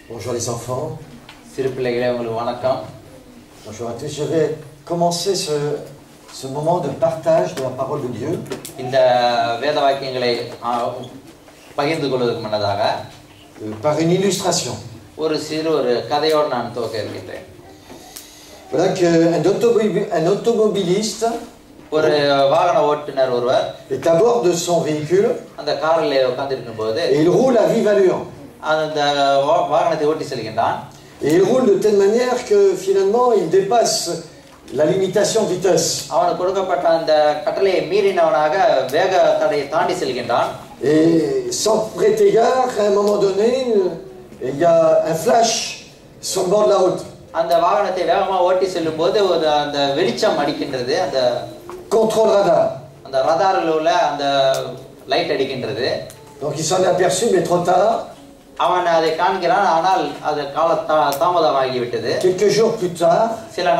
Bonjour les enfants. Bonjour à tous. Je vais commencer ce moment de partage de la parole de Dieu. Par une illustration. Voilà qu'un automobiliste est à bord de son véhicule et il roule à vive allure. Et il roule de telle manière que finalement il dépasse la limitation de vitesse. Et sans prêter égard, à un moment donné, il y a un flash sur le bord de la route. Contrôle radar. Donc il s'en est aperçu, mais trop tard. Quelques jours plus tard,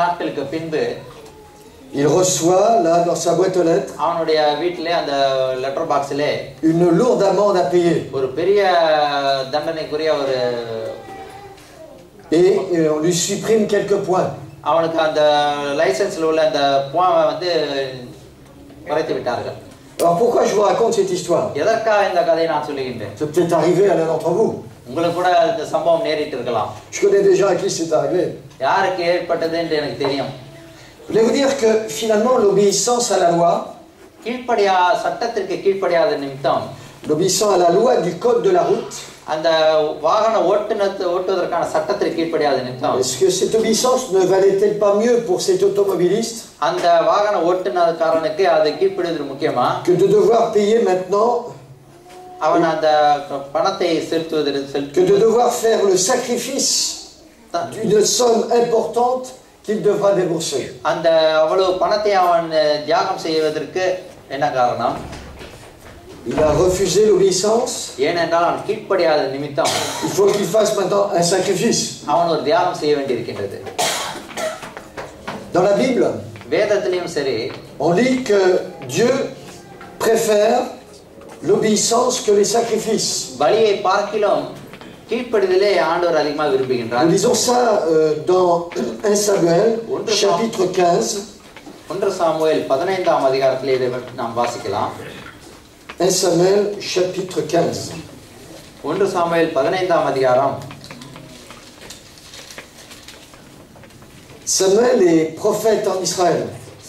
il reçoit là dans sa boîte aux lettres une lourde amende à payer. Et on lui supprime quelques points. Alors pourquoi je vous raconte cette histoire? C'est peut-être arrivé à l'un d'entre vous. Je connais déjà à qui c'est arrivé. Je voulais vous dire que finalement l'obéissance à la loi, l'obéissance à la loi du code de la route, est-ce que cette obéissance ne valait-elle pas mieux pour cet automobiliste que de devoir payer maintenant, que de devoir faire le sacrifice d'une somme importante qu'il devra débourser? Il a refusé l'obéissance. Il faut qu'il fasse maintenant un sacrifice. Dans la Bible, on lit que Dieu préfère l'obéissance que les sacrifices. Nous lisons ça dans 1 Samuel, chapitre 15. 1 Samuel, chapitre 15. Samuel est prophète en Israël.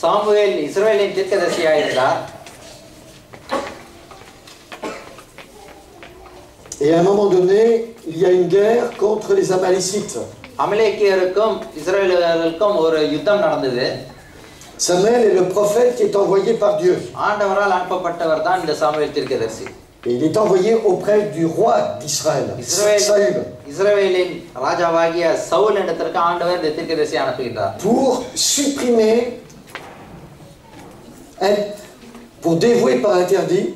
Et à un moment donné, il y a une guerre contre les Amalécites. Samuel est le prophète qui est envoyé par Dieu. Et il est envoyé auprès du roi d'Israël, Saül, pour supprimer, pour dévouer par interdit,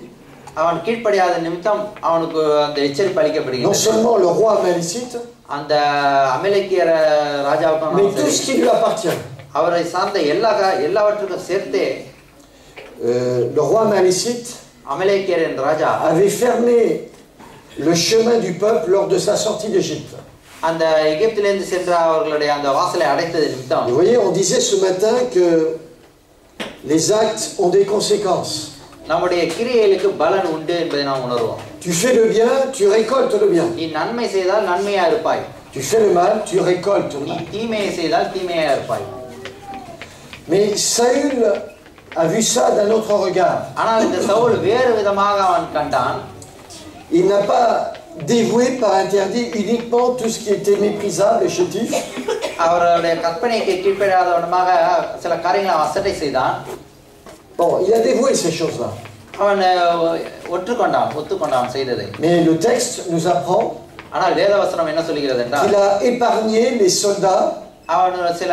non seulement le roi amalécite, mais tout ce qui lui appartient. Le roi amalécite avait fermé le chemin du peuple lors de sa sortie d'Égypte. Vous voyez, on disait ce matin que les actes ont des conséquences. Tu fais le bien, tu récoltes le bien. Tu fais le mal, tu récoltes le mal. Mais Saül a vu ça d'un autre regard. Il n'a pas dévoué par interdit uniquement tout ce qui était méprisable et chétif. Bon, il a dévoué ces choses-là. Mais le texte nous apprend qu'il a épargné les soldats, qu'il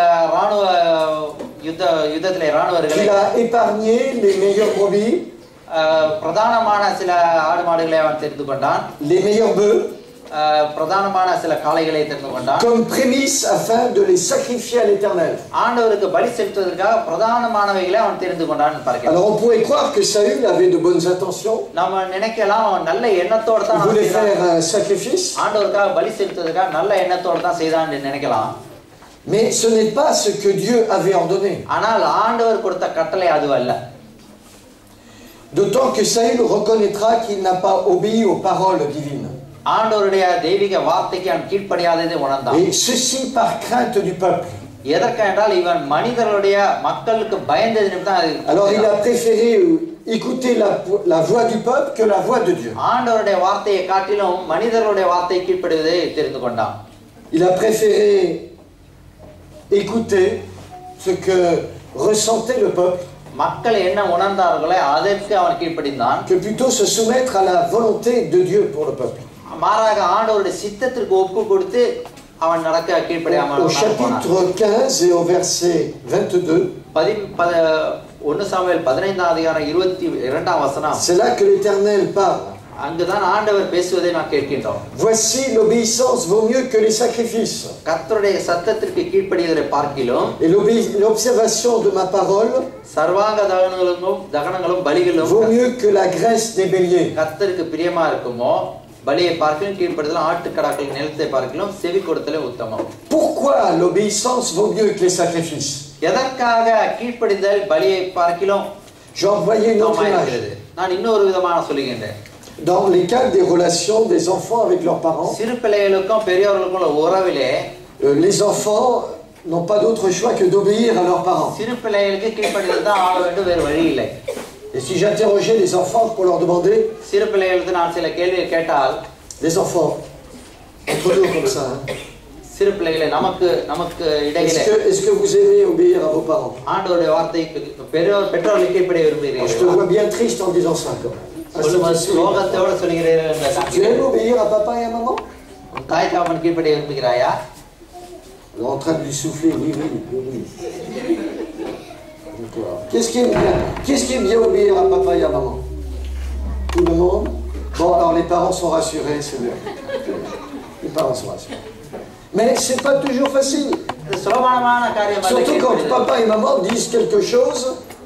a épargné les meilleurs brebis, les meilleurs bœufs, பிரதானமான சில காளைகளை தெரிந்து கொண்டான். Comme prémisse afin de les sacrifier à l'Éternel. ஆண்டவருக்கு பலி செலுத்துவதற்காக பிரதானமானவைகளை அவன் தெரிந்து கொண்டான் பார்க்கிறோம். Alors on pourrait croire que Saül avait de bonnes intentions. நம்ம நினைக்கலாம் அவன் நல்ல எண்ணத்தோட தான் Il voulait faire un sacrifice. ஆண்டவருக்காக பலி செலுத்துவதற்காக நல்ல எண்ணத்தோட தான் செய்தான்னு நினைக்கலாம். Mais ce n'est pas ce que Dieu avait ordonné. ஆனால் ஆண்டவர் கொடுத்த கட்டளை அதுவல்ல. D'autant que Saül reconnaîtra qu'il n'a pas obéi aux paroles divines. ஆண்டவருடைய தெய்வீக வார்த்தைக்கு அவன் கீழ்ப்படியாததை உணர்ந்தான். Et ceci par crainte du peuple. எதற்கென்றால் இவன் மனிதர்களுடைய மக்களுக்கு பயந்தது நிமித்தம். Alors il a préféré écouter la voix du peuple que la voix de Dieu. ஆண்டவருடைய வார்த்தையை காட்டிலும் மனிதர்களுடைய வார்த்தையை கீழ்ப்படிவதை தெரிந்து கொண்டான். Il a préféré écouter ce que ressentait le peuple மக்கள் என்ன உணர்ந்தார்களோ அதற்கு அவன் கீழ்ப்படிந்தான். que plutôt se soumettre à la volonté de Dieu pour le peuple. மாறாக ஆண்டவருடைய சித்தத்திற்கு ஒப்பு கொடுத்து அவன் நடக்க கீழ்ப்படியாமல் Au chapitre 15 et au verset 22, 1 Samuel 15 அதிகாரம் 22 வசனம். c'est là que l'Éternel parle. அங்குதான் ஆண்டவர் பேசுவதை நாம் கேட்கின்றோம். Voici l'obéissance vaut mieux que les sacrifices. கர்த்தருடைய சத்தத்திற்கு கீழ்ப்படிவதை பார்க்கிலும் l'observation de ma parole சர்வாங்க தகனங்களும் பலிகளும் vaut mieux que la graisse des béliers. கர்த்தருக்கு பிரியமா இருக்குமோ பலியை பார்க்கிலும் கீழ்ப்படிதலும் ஆட்டுக்கடாக்கள் நிலத்தை பார்க்கிலும் செவி கொடுத்தலே உத்தமம். Pourquoi l'obéissance vaut mieux que les sacrifices? எதற்காக கீழ்ப்படிதல் பலியை பார்க்கிலும் J'ai envoyé une autre image. நான் இன்னொரு விதமான சொல்லுகின்றேன். Dans les cas des relations des enfants avec leurs parents, சிறு பிள்ளைகளுக்கும் பெரியவர்களுக்கும் உள்ள உறவிலே les enfants n'ont pas d'autre choix que d'obéir à leurs parents. சிறு பிள்ளைகளுக்கு கீழ்ப்படிதல் தான் ஆக வேண்டும், வேறு வழி இல்லை. Et si j'interrogeais les enfants pour leur demander, சிறு பிள்ளைகளுக்கு நான் சில கேள்வியை கேட்டால், les enfants, entre nous comme ça, சிறு பிள்ளைகளை நமக்கு இடையிலே est-ce que vous aimez obéir à vos parents? ஆண்டவருடைய வார்த்தைக்கு பெற்றோர்களுக்கு கீழ்ப்படிய விரும்புகிறீர்கள்? Je te vois bien triste en disant ça. லோகத்தோட சொல்கிறீர்கள். Tu aimes obéir à papa et à maman? தாய் தகப்பன் கீழ்ப்படிய விரும்புகிறாயா? En train de lui souffler, oui, oui, oui, oui. Qu'est-ce qui est bien obéir à papa et à maman? Tout le monde? Bon, alors les parents sont rassurés, c'est bien. Les parents sont rassurés. Mais c'est pas toujours facile. Surtout quand papa et maman disent quelque chose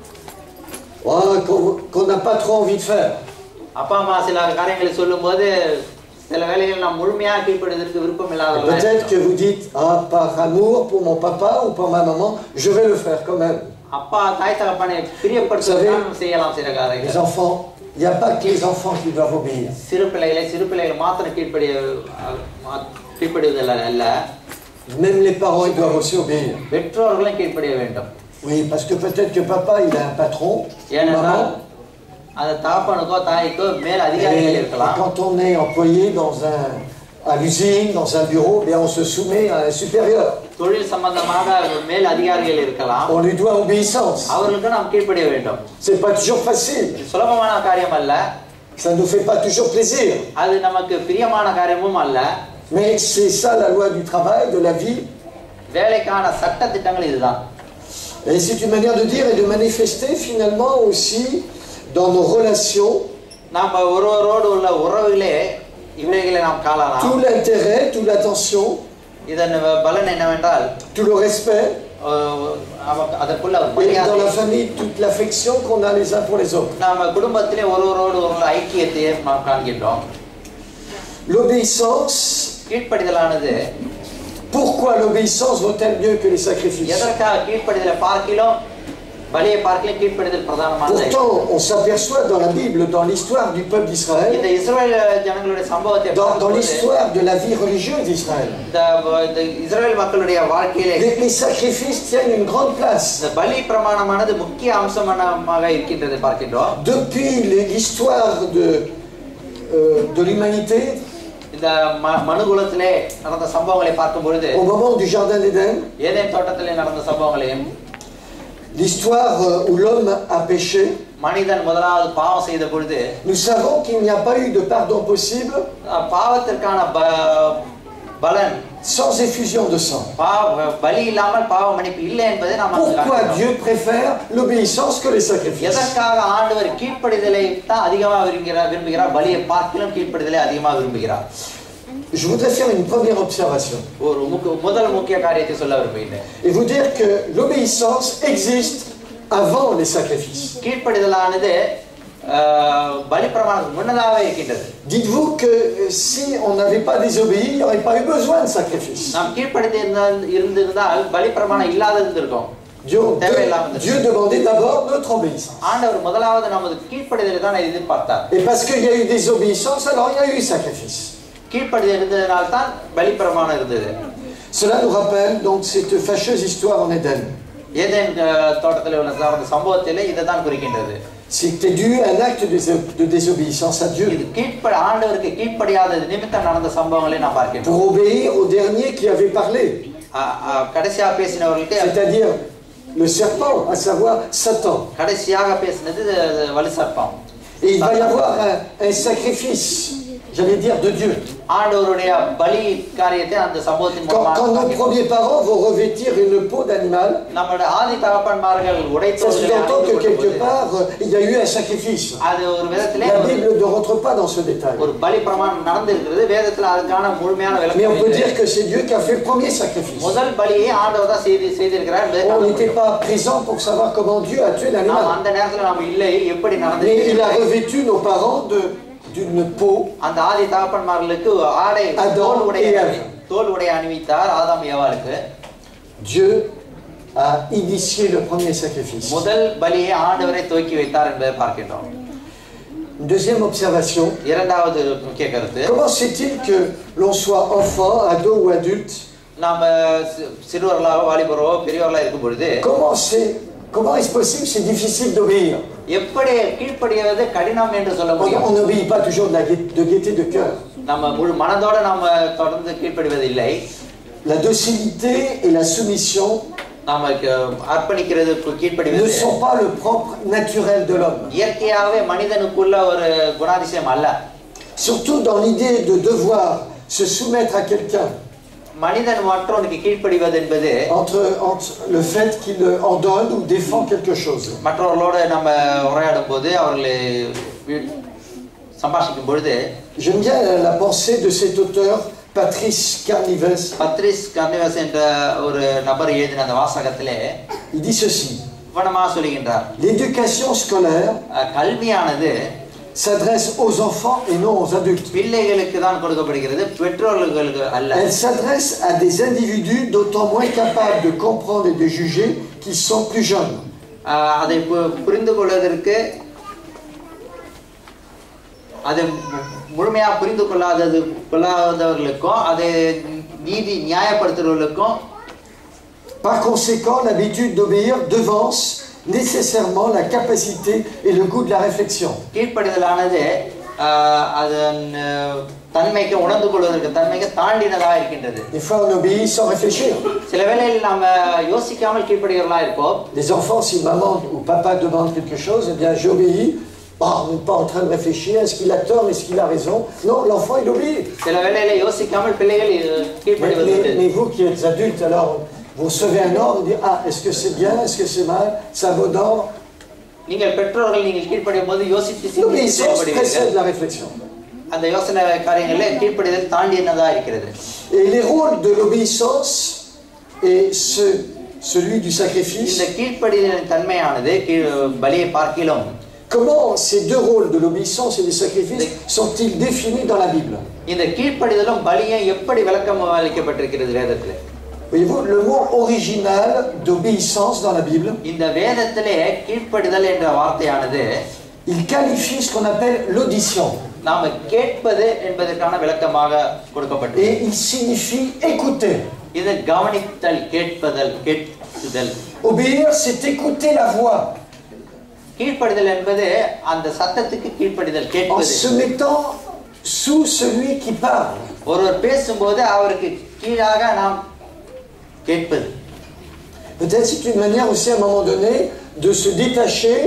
qu'on n'a pas trop envie de faire. அப்பா அம்மா சில காரியங்களை சொல்லும்போது சில வேளைகள் நாம் முழுமையாக கீழ்ப்படிவதற்கு விருப்பம் இல்லாதவர்கள். Peut-être que vous dites, ah, par amour pour mon papa ou pour ma maman, je vais le faire quand même. அப்பா தாய் தகப்பனை பிரியப்படுத்த செய்யலாம் சில காரியங்கள். Les enfants, il n'y a pas que les enfants qui doivent obéir. சிறு பிள்ளைகள் மாத்திரம் கீழ்ப்படிவதில்லை அல்ல. Même les parents, ils doivent aussi obéir. பெற்றோர்களும் கீழ்ப்படிய வேண்டும். Oui, parce que peut-être que papa, il a un patron, maman. Quand on est employé à l'usine, dans un bureau, bien on se soumet à un supérieur. On lui doit obéissance. C'est pas toujours facile. Ça ne nous fait pas toujours plaisir. Mais c'est ça la loi du travail, de la vie. Et c'est une manière de dire et de manifester finalement aussi dans nos relations tout l'intérêt, toute l'attention, tout le respect, et dans la famille toute l'affection qu'on a les uns pour les autres. L'obéissance, pourquoi l'obéissance vaut-elle mieux que les sacrifices? Pourtant, on s'aperçoit dans la Bible, dans l'histoire du peuple d'Israël, dans l'histoire de la vie religieuse d'Israël, les sacrifices tiennent une grande place. Depuis l'histoire de l'humanité, au moment du jardin d'Éden, l'histoire où l'homme a péché, nous savons qu'il n'y a pas eu de pardon possible sans effusion de sang. Pourquoi Dieu préfère l'obéissance que les sacrifices? je voudrais faire une première observation ஒரு முதல் முக்கிய காரியத்தை சொல்ல விரும்புகிறேன். et vous dire que l'obéissance existe avant les sacrifices. கீழ்ப்படிதலானது பலிபிரமாணத்துக்கு முன்னதாகவே இருக்கின்றது. Dites-vous que si on n'avait pas désobéi, il n'y aurait pas eu besoin de sacrifice. நாம் கீழ்ப்படிந்து இருந்திருந்தால் பலிபிரமாணம் இல்லாத இருந்திருக்கும். Dieu demandait d'abord notre obéissance. ஆண்டவர் முதலாவது நமது கீழ்ப்படிதலை தான் எதிர்பார்த்தார். Et parce qu'il y a eu désobéissance, alors il y a eu sacrifice. கீழ்ப்படிதல் இருந்ததனால தான் பலிபிரமாணம் இருந்தது. Cela nous rappelle donc cette fâcheuse histoire en Éden. Eden தோட்டத்தில் உள்ள நடந்த சம்பவத்திலே இதை தான் குறிக்கின்றது. C'était dû à un acte de désobéissance à Dieu. இது ஆண்டவருக்கு கீழ்ப்படியாத நிமித்தம் நடந்த சம்பவங்களை நாம் பார்க்கிறோம். Pour obéir au dernier qui avait parlé. கடைசியாக பேசினவர்களுக்கு, c'est-à-dire le serpent, à savoir Satan. கடைசியாக பேசினது வலு சர்ப்பம். Et il va y avoir un sacrifice, j'allais dire de Dieu. ஆண்டவருடைய பலி காரியத்தை அந்த சம்பவத்தின் மூலமாக quand nos premiers parents vont revêtir une peau d'animal, நம்முடைய ஆதி தகப்பன்மார்கள் உடைத்தோலை que quelque part il y a eu un sacrifice. அது ஒரு விதத்திலே la Bible ne rentre pas dans ce détail. ஒரு பலி பிரமாணம் நடந்திருக்கிறது. வேதத்தில் அதுக்கான முழுமையான விளக்கம் mais on peut dire que c'est Dieu qui a fait le premier sacrifice. முதல் பலியை ஆண்டவர் தான் செய்திருக்கிறார். on n'était pas présent pour savoir comment Dieu a tué l'animal. அந்த நேரத்தில் நாம் இல்லை, எப்படி நடந்தது. il a revêtu nos parents d'une peau. அந்த ஆதி தகப்பன்மார்களுக்கு ஆடை தோல் உடை அணிவித்தார் ஆதாம் ஏவாளுக்கு. Dieu a initié le premier sacrifice. முதல் பலியை ஆண்டவரே துவக்கி வைத்தார் என்பதை பார்க்கிறோம். Deuxième observation. இரண்டாவது முக்கிய கருத்து. Comment c'est-il que l'on soit enfant, ado ou adulte? நாம சிறுவர்களாக வாலிபரோ பெரியவர்களாக இருக்கும் பொழுது comment est-ce possible, c'est difficile d'obéir? எப்படி கீழ்ப்படிவது கடினம் என்று சொல்ல முடியும்? On n'obéit pas toujours de gaieté de cœur. நம்ம முழு மனதோட நாம தொடர்ந்து கீழ்ப்படிவது இல்லை. La docilité et la soumission நாம அர்ப்பணிக்கிறது கீழ்ப்படிவது ne sont pas le propre naturel de l'homme. இயற்கையாகவே மனிதனுக்குள்ள ஒரு குணாதிசயம் அல்ல. Surtout dans l'idée de devoir se soumettre à quelqu'un. மனிதன் மற்றவனுக்கு கீழ்ப்படிவது என்பது entre le fait qu'il ordonne ou défend quelque chose. மற்றவர்களோடு நம்ம உரையாடும் போது அவர்களை சம்பாஷிக்கும் பொழுது j'aime bien la pensée de cet auteur Patrice Carnives. Patrice Carnives என்ற ஒரு நபர் எழுதின அந்த வாசகத்திலே il dit ceci. வனமா சொல்லுகின்றார். l'éducation scolaire கல்வியானது s'adresse aux enfants et non aux adultes. பிள்ளைகளுக்கு தான் கொடுக்கப்படுகிறது, பெற்றோர்களுக்கு அல்ல. Elle s'adresse à des individus d'autant moins capables de comprendre et de juger qu'ils sont plus jeunes. அதை புரிந்து முழுமையாக புரிந்து கொள்ளாதவர்களுக்கும் அதை நியாயப்படுத்துறவர்களுக்கும். Par conséquent, l'habitude d'obéir devance nécessairement la capacité et le goût de la réflexion. கீழ்ப்படிதலானது அதன் தன்மைக்கு உணர்ந்து கொள்வதற்கு தன்மைக்கு தாண்டினதாக இருக்கின்றது. Des fois on obéit sans réfléchir. சில வேளையில் நாம யோசிக்காமல் கீழ்ப்படிகிறவர்களா இருப்போம். Les enfants, si maman ou papa demande quelque chose, eh bien j'obéis. On n'est pas en train de réfléchir, est-ce qu'il a tort, est-ce qu'il a raison? Non, l'enfant il obéit. சில வேளையில யோசிக்காமல் பிள்ளைகள் கீழ்ப்படிவது. Mais vous qui êtes adultes, alors vous recevez un ordre, vous dites ah, est-ce que c'est bien, est-ce que c'est mal, ça vaut d'ordre. நீங்கள் பெற்றோர்கள் நீங்கள் கீழ்ப்படியும் போது யோசித்து l'obéissance précède la réflexion. அந்த யோசனை காரியங்களே கீழ்ப்படிதல் தாண்டினதா இருக்கிறது. Et les rôles de l'obéissance et celui du sacrifice. இந்த கீழ்ப்படிதலின் தன்மையானது பலியை பார்க்கிலும். Comment ces deux rôles de l'obéissance et du sacrifice sont-ils définis dans la Bible? இந்த கீழ்ப்படிதலும் பலியும் எப்படி விளக்கம் அளிக்கப்பட்டிருக்கிறது வேதத்திலே? Voyez-vous, le mot original d'obéissance dans la Bible, இந்த வேதத்திலே கீழ்ப்படிதல் என்ற வார்த்தையானது il qualifie ce qu'on appelle l'audition. நாம கேட்பது என்பதற்கான விளக்கமாக கொடுக்கப்பட்டது. Et il signifie écouter. இது கவனித்தல், கேட்பதல். Obéir, c'est écouter la voix. கீழ்ப்படிதல் என்பது அந்த சத்தத்துக்கு கீழ்ப்படிதல், கேட்பது. En se mettant sous celui qui parle. ஒருவர் பேசும்போது அவருக்கு கீழாக நாம் கேட்பது. Peut-être c'est une manière aussi à un moment donné de se détacher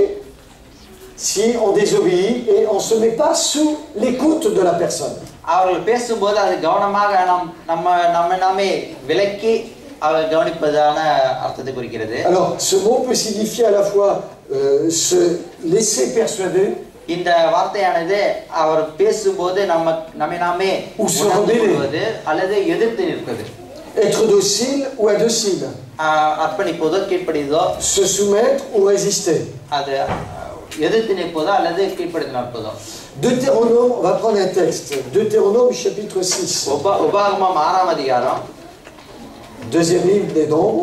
si on désobéit et on ne se met pas sous l'écoute de la personne. அவர்கள் பேசும்போது அது கவனமாக நாமே விலக்கி அவர் கவனிப்பதான அர்த்தத்தை குறிக்கிறது. Alors ce mot peut signifier à la fois se laisser persuader. இந்த வார்த்தையானது அவர் பேசும்போது நம்மை நாமே உணர்ந்து அல்லது எதிர்த்து நிற்பது. Être docile ou indocile. அர்ப்பணிப்பதோ கீழ்ப்படிதோ. Se soumettre ou résister. அது எதிர்த்து நிற்பதோ அல்லது கீழ்ப்படிந்து நடப்பதோ. Deutéronome, on va prendre un texte. Deutéronome chapitre 6. உபாகமம் 6ஆம் அதிகாரம். Deuxième livre des Nombres.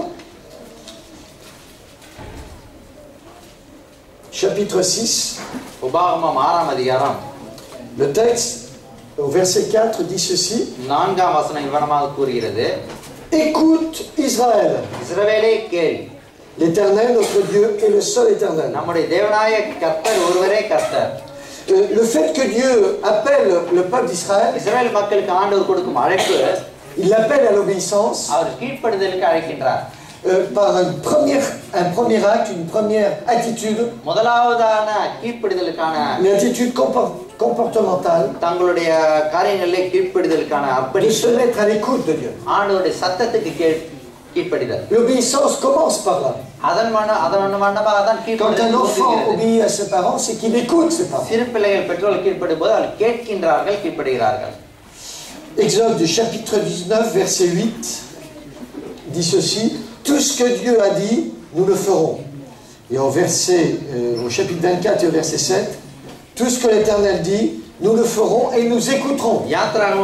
Chapitre 6. உபாகமம் 6ஆம் அதிகாரம். Le texte au verset 4 dit ceci. 4ஆம் வசனம் இவ்வாறாக கூறுகிறது. Écoute Israël. இஸ்ரவேலே கேள். L'Éternel notre Dieu est le seul Éternel. நம்முடைய தேவனாய கர்த்தர் ஒருவரே கர்த்தர். Le fait que Dieu appelle le peuple d'Israël, இஸ்ரவேல் மக்களுக்கு ஆண்டவர் கொடுக்கும் அழைப்பு, il l'appelle à l'obéissance. அவர் கீழ்ப்படிதலுக்கு அழைக்கின்றார். Par un premier acte, une première attitude, முதலாவதான கீழ்ப்படிதலுக்கான une attitude comportementale, தங்களுடைய காரியங்களிலே கீழ்ப்படிதலுக்கான de se அர்ப்பணிப்பு, mettre à l'écoute de Dieu. ஆண்டவருடைய சத்தத்துக்கு கீழ்ப்படிதல். L'obéissance commence par là. அதன் வண்ணமாக தான் Quand un கீழ்ப்படிதல் enfant துவங்குகிறது. obéit à ses parents, c'est qu'il écoute ses parents. சிறு பிள்ளைகள் பெற்றோர்கள் கீழ்ப்படும் போது அவர்கள் கேட்கின்றார்கள், கீழ்ப்படுகிறார்கள். Exode chapitre 19 verset 8 dit ceci: tout ce que Dieu a dit, nous le ferons. Et au chapitre 24 et au verset 7, tout ce que l'Éternel dit, nous le ferons et nous écouterons. Il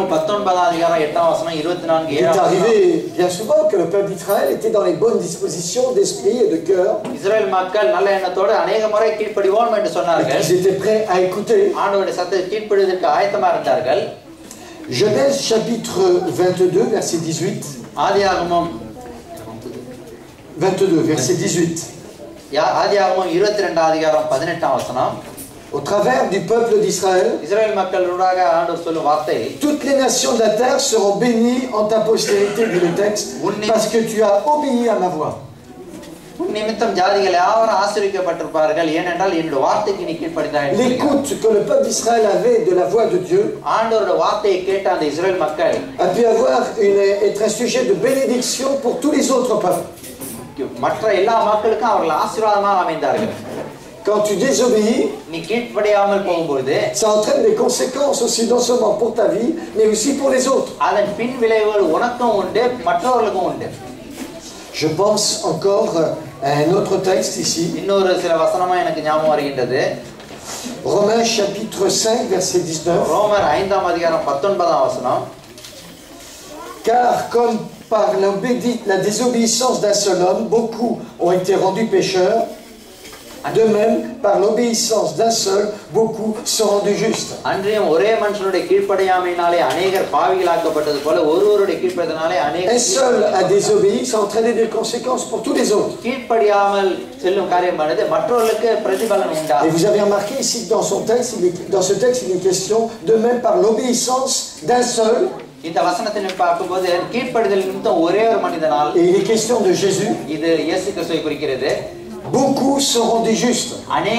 est arrivé bien souvent que le peuple d'Israël était dans les bonnes dispositions d'esprit et de cœur. Ils étaient prêts à écouter. Genèse chapitre 22 verset 18. 22 verset 18. Au travers du peuple d'Israël, toutes les nations de la terre seront bénies en ta postérité, dit le texte, parce que tu as obéi à ma voix. L'écoute que le peuple d'Israël avait de la voix de Dieu a pu être un sujet de bénédiction pour tous les autres peuples. Quand tu désobéis, ça entraîne des conséquences aussi non seulement pour ta vie, mais aussi pour les autres. Je pense encore à un autre texte ici. Romains chapitre 5 verset 19. Car comme par la désobéissance d'un seul homme, beaucoup ont été rendus pécheurs, de même, par l'obéissance d'un seul, beaucoup sont rendus justes. Un seul a désobéi, ça a entraîné des conséquences pour tous les autres. Et vous avez remarqué ici que dans ce texte, il est question de même par l'obéissance d'un seul. Et il est question de Jésus. Beaucoup sont rendus justes.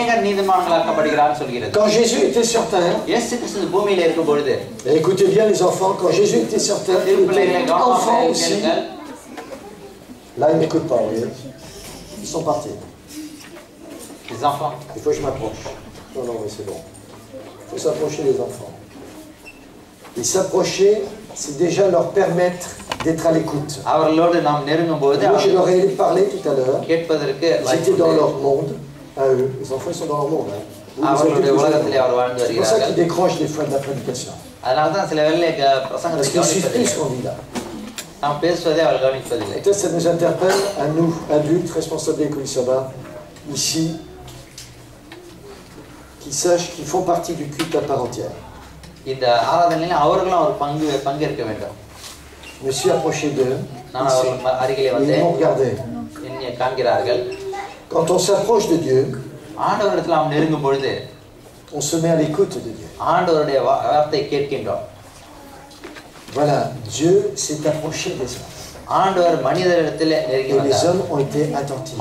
Quand Jésus était sur terre, écoutez bien les enfants, quand Jésus était sur terre, il était enfant aussi. Là, ils ne m'écoutent pas, vous voyez. Ils sont partis. Les enfants. Il faut que je m'approche. Non, mais c'est bon. Il faut s'approcher des enfants. Et s'approcher, c'est déjà leur permettre d'être à l'écoute. Moi, je leur ai parlé tout à l'heure. Ils étaient dans leur monde. Les enfants, ils sont dans leur monde. C'est pour ça qu'ils décrochent des fois de la prédication. Parce qu'ils suivent plus ce qu'on dit là. Peut-être ça nous interpelle à nous, adultes, responsables des Kulisaba, ici, qui sachent qu'ils font partie du culte à part entière. Je me suis approché d'eux. Ils m'ont regardé. Quand on s'approche de Dieu, on se met à l'écoute de Dieu. Voilà, Dieu s'est approché des hommes. Et les hommes ont été attentifs.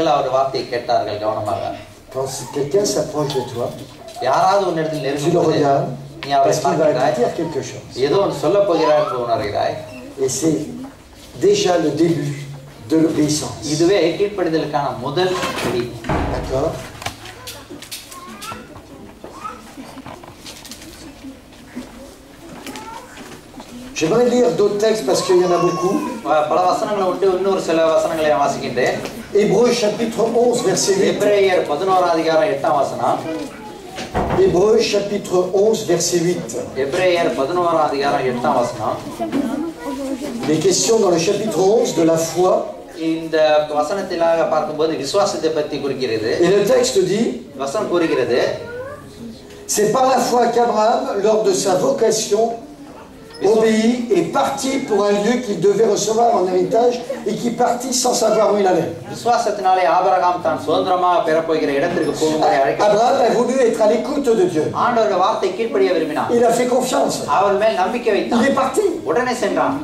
Quand quelqu'un s'approche de toi, tu le regardes. Parce qu'il va te dire quelque chose. Et c'est déjà le début de l'obéissance. D'accord? J'aimerais lire d'autres textes parce qu'il y en a beaucoup. பல வசனங்களை விட்டு இன்னொரு சில வசனங்களை வாசிக்கின்றேன். Hébreux chapitre 11 verset 8. எபிரேயர் 11 அதிகாரம் 8 வசனம். Hébreux chapitre 11 verset 8. எபிரேயர் 11 அதிகாரம் 8 வசனம். Les questions dans le chapitre 11 de la foi. இந்த வசனத்திலாக பார்க்கும்போது விசுவாசத்தை பற்றி குறிக்கிறது. Et le texte dit, வசனம் கூறுகிறது, c'est par la foi qu'Abraham, lors de sa vocation, obéit et partit pour un lieu qu'il devait recevoir en héritage et qui partit sans savoir où il allait. விசுவாசத்தினாலே Abraham தான் சுதந்திரமாக பெறப்போகிற இடத்திற்கு போகும்படி அழைக்கப்பட்டார். Abraham a voulu être à l'écoute de Dieu. ஆண்டவருடைய வார்த்தை கீழ்ப்படிய விரும்பினார். Il a fait confiance. அவர் மேல் நம்பிக்கை வைத்தார். Il est parti. உடனே சென்றான்.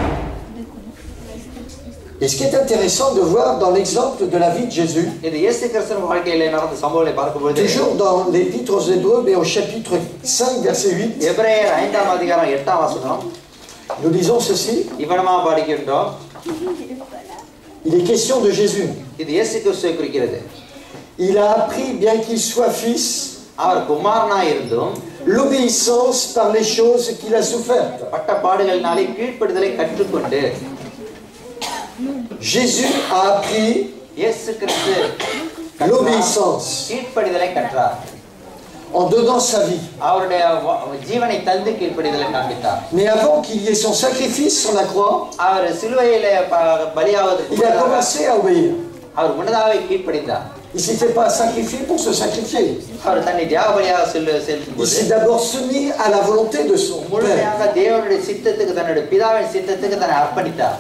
Et ce qui est intéressant de voir dans l'exemple de la vie de Jésus, இது இயேசு கிறிஸ்துவின் வாழ்க்கையிலே நடந்த சம்பவங்களை பார்க்கும்போது, toujours dans l'épître aux Hébreux, mais au chapitre 5, verset 8, எபிரேயர் 5 அதிகாரம் 8 வசனம், nous disons ceci, இவனமா படிக்கின்றோம். il est question de Jésus. இது இயேசு கிறிஸ்துவை குறிக்கிறது. Il a appris, bien qu'il soit fils, அவர் குமாரனாய் இருந்தும் l'obéissance par les choses qu'il a souffertes. பட்ட பாடுகளினாலே கீழ்ப்படிதலை கற்றுக்கொண்டு, Jésus a appris இயேசு கிறிஸ்து l'obéissance கீழ்ப்படிதலை கற்றார். en donnant sa vie. அவருடைய ஜீவனை தந்து கீழ்ப்படிதலை காண்பித்தார். Mais avant qu'il y ait son sacrifice sur la croix, அவர் சிலுவையிலே பலியாவதற்கு il a commencé à obéir. அவர் முன்னதாகவே கீழ்ப்படிந்தார். Il ne s'était pas sacrifié pour se sacrifier. அவர் தன்னை தியாக பலியாக செலுத்தும் Il போது s'est d'abord soumis à la volonté de son Père. முழுமையாக தேவனுடைய சித்தத்துக்கு, தன்னுடைய பிதாவின் சித்தத்துக்கு தன்னை அர்ப்பணித்தார்.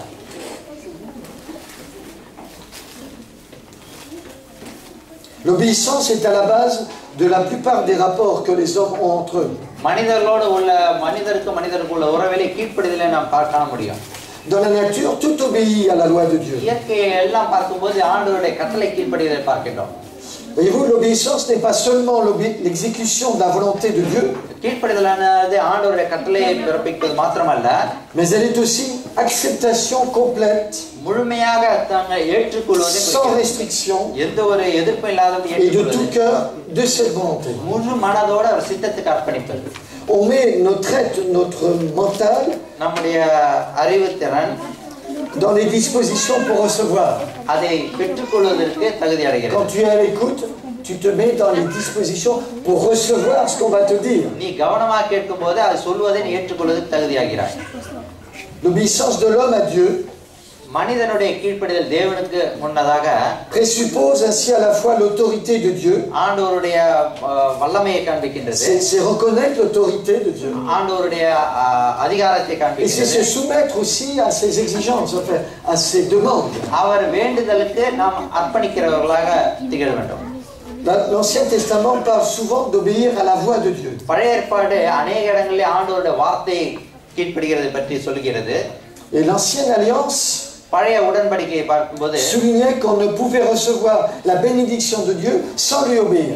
L'obéissance est à la base de la plupart des rapports que les hommes ont entre eux. மனிதர்களோடு உள்ள மனிதருக்கு உள்ள உறவிலே கீழ்ப்படிதலை நாம் பார்க்க முடியும். Dans la nature, tout obéit à la loi de Dieu. இயற்கையை எல்லாம் பார்க்கும்போது ஆண்டவருடைய கட்டளை கீழ்ப்படிதலை பார்க்கின்றோம். Voyez-vous, l'obéissance n'est pas seulement l'exécution de la volonté de Dieu, கீழ்ப்படிதலானது ஆண்டவருடைய கட்டளையை பிறப்பிப்பது மாத்திரமல்ல, mais elle est aussi acceptation complète, முழுமையாக தாங்கள் ஏற்றுக்கொள்வதை sans restriction, எந்த ஒரு எதிர்ப்பும் இல்லாதபடி et de tout ஏற்றுக்கொள்வது, cœur de cette volonté. முழு மனதோடு அவர் சித்தத்துக்கு அர்ப்பணிப்பது. On met notre mental நம்முடைய அறிவுத்திறன் dans les dispositions pour recevoir. அதை பெற்றுக்கொள்வதற்கு தகுதி அடைகிறது. Quand tu es à l'écoute, tu te mets dans les dispositions pour recevoir ce qu'on va te dire. நீ கவனமாக கேட்கும்போது அது சொல்வதை நீ ஏற்றுக்கொள்வதற்கு தகுதியாகிறாய். L'obéissance de l'homme à Dieu மனிதனுடைய கீழ்ப்படிதல் தேவனுக்கு முன்னதாக présuppose ainsi à la fois l'autorité de Dieu. ஆண்டவருடைய வல்லமையை காண்பிக்கின்றது. C'est reconnaître l'autorité de Dieu. ஆண்டவருடைய அதிகாரத்தை Et c'est காண்பிக்கின்றது. se soumettre aussi à ses exigences, enfin, à ses demandes. அவர் வேண்டுதலுக்கு நாம் அர்ப்பணிக்கிறவர்களாக திகழ வேண்டும். L'Ancien Testament parle souvent d'obéir à la voix de Dieu. பழைய ஏற்பாடு அநேக இடங்களில் ஆண்டவருடைய வார்த்தையை கீழ்ப்படுகிறது பற்றி சொல்கிறது. Et l'Ancienne Alliance பழைய உடன்படிக்கையை பார்க்கும்போது soulignait qu'on ne pouvait recevoir la bénédiction de Dieu sans lui obéir.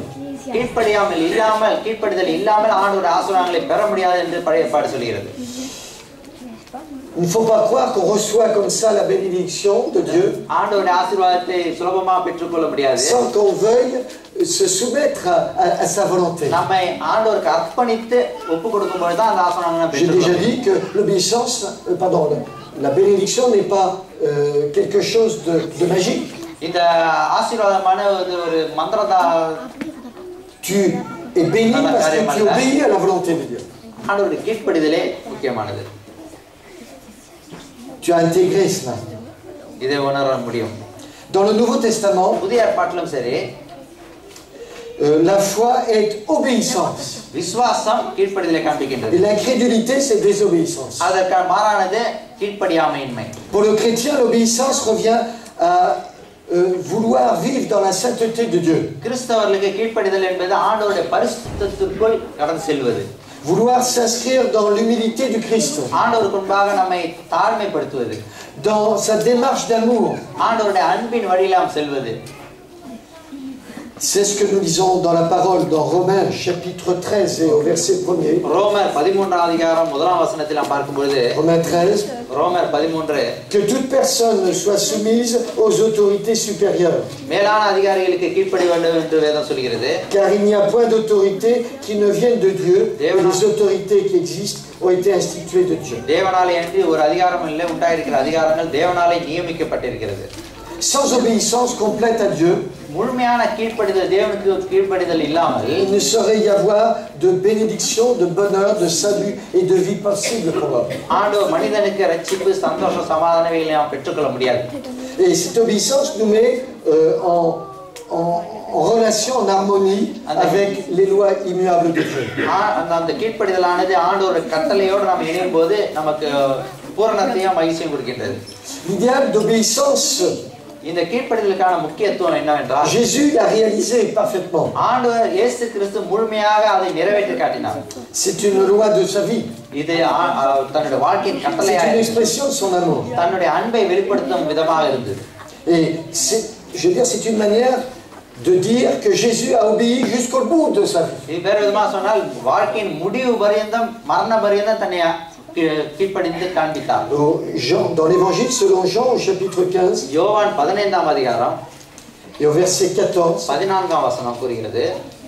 கீழ்ப்படிதல் இல்லாமல் ஆண்டவருடைய ஆசீர்வாதங்களை பெற முடியாது என்று பழைய ஏற்பாடு சொல்கிறது. Il ne faut pas croire qu'on reçoit comme ça la bénédiction de Dieu ஆண்டவருடைய ஆசீர்வாதத்தை சுலபமாக பெற்றுக்கொள்ள முடியாது. sans qu'on veuille se soumettre à sa volonté. நம்மை ஆண்டவருக்கு அர்ப்பணித்து ஒப்பு கொடுக்கும் பொழுது தான் அந்த ஆசீர்வாதங்களை J'ai déjà பெற்றுக்கொள்ளும். dit que l'obéissance, la bénédiction n'est pas quelque chose de magique. இந்த ஆசீர்வாதமான ஒரு மந்திரதா Tu es béni parce que tu obéis à la volonté de Dieu. ஆண்டவருடைய கீழ்ப்படிதலே முக்கியமானது. Tu as intégré cela. இதை உணர முடியும். Dans le Nouveau Testament, புதிய ஏற்பாட்டிலும் சரி, la foi est obéissance. விசுவாசம் கீழ்ப்படிதலை Et காண்பிக்கின்றது. l'incrédulité, c'est désobéissance. அதற்கு மாறானது கீழ்ப்படியாமையின்மை. Pour le chrétien, l'obéissance revient à vouloir vivre dans la sainteté de Dieu. கிறிஸ்தவர்களுக்கு கீழ்ப்படிதல் என்பது ஆண்டவருடைய பரிசுத்தத்திற்குள் கடந்து செல்வது. Vouloir s'inscrire dans l'humilité du Christ. ஆண்டவருக்கு முன்பாக நம்மை தாழ்மைப்படுத்துவது. Dans sa démarche d'amour. ஆண்டவருடைய அன்பின் வழியிலாம் செல்வது. C'est ce que nous lisons dans la parole, dans Romains chapitre 13 et au verset 1er. ரோமர் 13 அதிகாரம் முதலாம் வசனத்தில் நாம் பார்க்கும்போது Romains 13. ரோமர் 13 Que toute personne soit soumise aux autorités supérieures. மேலான அதிகாரிகளுக்கு கீழ்ப்படிய வேண்டும் என்று வேதம் சொல்கிறது. Car il n'y a point d'autorité qui ne vienne de Dieu. Et les autorités qui existent ont été instituées de Dieu. தேவனாலே அன்றி ஒரு அதிகாரம் இல்லை, உண்டாயிருக்கிற அதிகாரங்கள் தேவனாலே நியமிக்கப்பட்டிருக்கிறது. Sans obéissance complète à Dieu, முழுமையான கீழ்ப்படிதல் தேவனுக்கு கீழ்ப்படிதல் இல்லாமல் il ne saurait y avoir de bénédiction, de bonheur, de salut et de vie possible pour l'homme. ஆண்டவர் மனிதனுக்கு ரட்சிப்பு, சந்தோஷம், சமாதானம் இவைகளை நாம் பெற்றுக்கொள்ள முடியாது. Et cette obéissance nous met en relation, en harmonie avec les lois immuables de Dieu. அந்த கீழ்ப்படிதலானது ஆண்டவர் கட்டளையோடு நாம் இணையும் போது நமக்கு பூரணத்தையும் மகிழ்ச்சியும் கொடுக்கின்றது. L'idéal d'obéissance, இந்த கீழ்ப்படிதலுக்கான முக்கியத்துவம் என்னவென்றால் Jésus l'a réalisé parfaitement. ஆண்டவர் இயேசு கிறிஸ்து முழுமையாக அதை நிறைவேற்றி காட்டினார். C'est une loi de sa vie. இது தன்னுடைய வாழ்க்கையின் கட்டளையாக, c'est une expression de son amour. தன்னுடைய அன்பை வெளிப்படுத்தும் விதமாக இருந்தது. Et je veux dire, c'est une manière de dire que Jésus a obéi jusqu'au bout de sa vie. இது வேறு விதமாக சொன்னால் வாழ்க்கையின் முடிவு பரியந்தம், மரண பரியந்தம் தன்னை கீழ்ப்படிந்து காண்பித்தார். Dans l'évangile selon Jean au chapitre 15, யோவான் 15 அதிகாரம் et au verset 14, 14 வசனம் கூறுகிறது.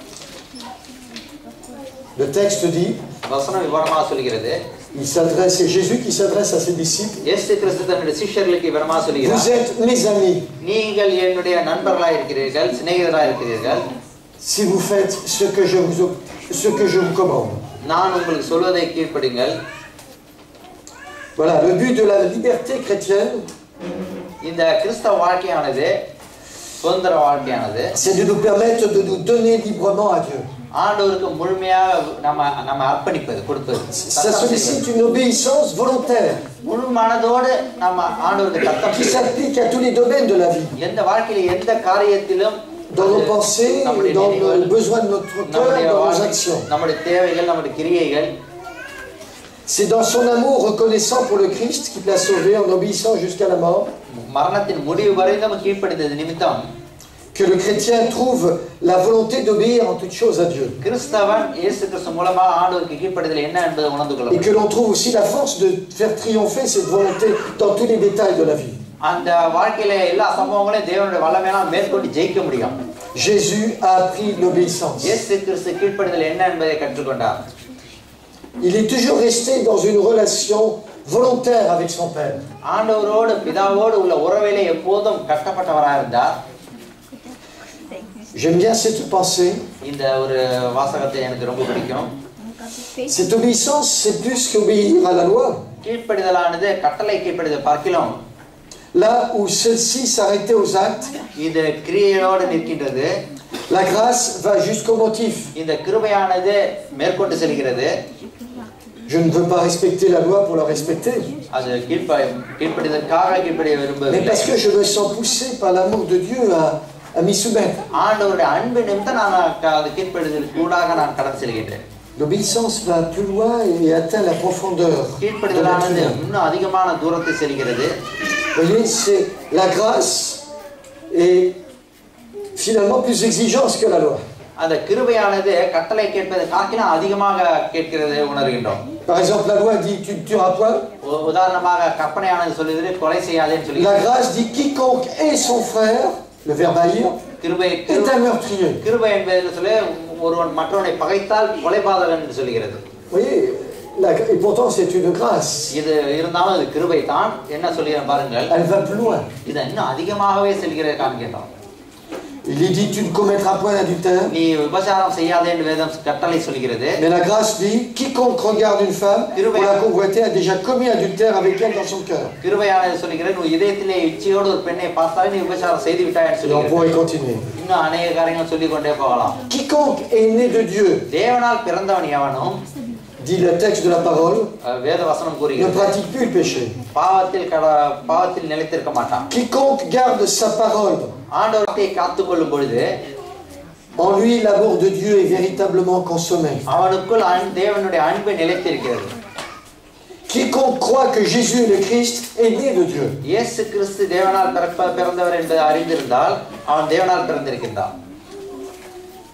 le texte dit, வசனம் விவரமாக சொல்கிறது. c'est Jésus qui s'adresse à ses disciples. இயேசு கிறிஸ்து தன்னுடைய சீஷர்களுக்கு விவரமாக சொல்கிறார். Vous êtes mes amis. நீங்கள் என்னுடைய நண்பர்களாக இருக்கிறீர்கள், சிநேகிதராக இருக்கிறீர்கள். Si vous faites ce que je vous commande. நான் உங்களுக்கு சொல்வதை கீழ்ப்படிங்கள். Voilà, le but de la liberté chrétienne, இந்த கிறிஸ்தவ வாழ்க்கையானது, சுதந்திர வாழ்க்கையானது, c'est de nous permettre de nous donner librement à Dieu. ஆண்டவருக்கு முழுமையாக நம்ம அர்ப்பணிப்பது, கொடுப்பது. Ça sollicite une obéissance volontaire முழு மனதோடு நம்ம ஆண்டவருக்கு கர்த்தம் qui s'applique à tous les domaines de la vie. எந்த வாழ்க்கையில எந்த காரியத்திலும், dans nos pensées, dans nos besoins de notre cœur, dans nos actions. நம்முடைய தேவைகள், நம்முடைய கிரியைகள். C'est dans son amour reconnaissant pour le Christ qui l'a sauvé en obéissant jusqu'à la mort மரணத்தின் முடிவு வரைக்கும் கீழ்ப்படிந்தது நிமித்தம் que le chrétien trouve la volonté d'obéir en toutes choses à Dieu. கிறிஸ்தவன் இயேசு கிறிஸ்து மூலமாக ஆண்டவருக்கு கீழ்ப்படிதல் என்ன என்பதை உணர்ந்து கொள்ள Et que l'on trouve aussi la force de faire triompher cette volonté dans tous les détails de la vie. அந்த வாழ்க்கையில எல்லா சம்பவங்களையும் தேவனுடைய வல்லமையால் மேற்கொண்டு ஜெயிக்க முடியும். Jésus a appris l'obéissance. இயேசு கிறிஸ்து கீழ்ப்படிதல் என்ன என்பதை கற்றுக்கொண்டார். Il est toujours resté dans une relation volontaire avec son Père. ஆண்டவரோடு, பிதாவோடு உள்ள உறவிலே எப்போதும் கட்டப்பட்டவராக இருந்தார். J'aime bien cette pensée. இந்த ஒரு வாசகத்தை எனக்கு ரொம்ப பிடிக்கும். Cette obéissance, c'est plus qu'obéir à la loi. கீழ்ப்படிதலானது கட்டளை கீழ்ப்படிதல் பார்க்கலாம். Là où celle-ci s'arrêtait aux actes, இது கிரியையோடு நிற்கின்றது. la grâce va jusqu'au motif. இந்த கிருபையானது மேற்கொண்டு செல்கிறது. Je ne veux pas respecter la loi pour la respecter. அது கீழ்ப்படிதற்காக கீழ்ப்படிய விரும்பவில்லை. Mais parce que je me sens poussé par l'amour de Dieu à m'y soumettre. ஆண்டவருடைய அன்பு நிமித்தம் நான் அது கீழ்ப்படிதல் கூடாக நான் கடந்து செல்கின்றேன். L'obéissance va plus loin et atteint la profondeur. கீழ்ப்படிதலானது இன்னும் அதிகமான தூரத்தை செல்கிறது. Vous voyez, c'est la grâce est finalement plus exigeante que la loi. அந்த கிருபையானது கட்டளை கேட்பதை காட்டிலும் அதிகமாக கேட்கிறது உணர்கின்றோம். Par exemple, la loi dit tu ne tueras point. உதாரணமாக கற்பனையானது சொல்லுது கொலை செய்யாதேன்னு சொல்லி. La grâce dit quiconque est son frère, le verbe haïr, est un meurtrier. கிருபை என்பதில் சொல்லி ஒருவன் மற்றவனை பகைத்தால் கொலைபாதகன் என்று சொல்கிறது. Vous voyez, et pourtant c'est une grâce. இது இருந்தாலும் இது கிருபை தான். என்ன சொல்கிறேன் பாருங்கள். Elle va plus loin. இது இன்னும் அதிகமாகவே செல்கிறது காண்கிறோம். Il est dit tu ne commettras point d'adultère. நீ விபச்சாரம் செய்யாதே என்று வேதம் கட்டளை சொல்கிறது. Mais la grâce dit quiconque regarde une femme pour la convoiter a déjà commis adultère avec elle dans son cœur. கிருபையானது சொல்கிறது நீ இதயத்திலே இச்சையோடு ஒரு பெண்ணை பார்த்தால் நீ விபச்சாரம் செய்து விட்டாய் என்று சொல்கிறது. On pourrait continuer. இன்னும் अनेक காரியங்கள் சொல்லிக் கொண்டே போகலாம். Quiconque est né de Dieu. தேவனால் பிறந்தவன் எவனும் dit le texte de la parole, வேத வசனம் ne கூறுகிறது pratique plus le péché. பாவத்தில் நிலைத்திருக்க மாட்டான். Quiconque garde sa parole, ஆண்டவரை காத்துக்கொள்ளும் பொழுது en lui l'amour de Dieu est véritablement consommé. அவனுக்குள் தேவனுடைய அன்பு நிலைத்திருக்கிறது. Quiconque croit que Jésus est le Christ est né de Dieu. இயேசு கிறிஸ்து தேவனால் பிறந்தவர் என்று அறிந்திருந்தால் அவன் தேவனால் பிறந்திருக்கிறான்.